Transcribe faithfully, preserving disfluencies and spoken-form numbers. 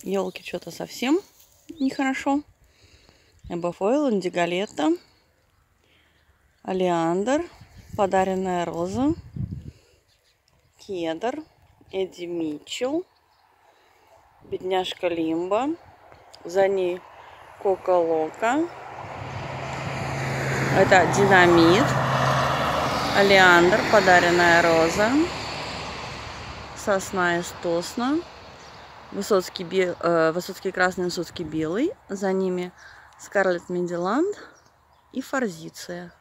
Елки что-то совсем нехорошо. Эбофойл, индиголетто, олеандр, подаренная роза, кедр, Эдди Митчелл, бедняжка Лимба, за ней Кока Лока. Это динамит, олеандр, подаренная роза, сосна из Тосна, Высоцкий, бел, э, Высоцкий красный, Высоцкий белый, за ними Скарлетт Медиланд и форзиция.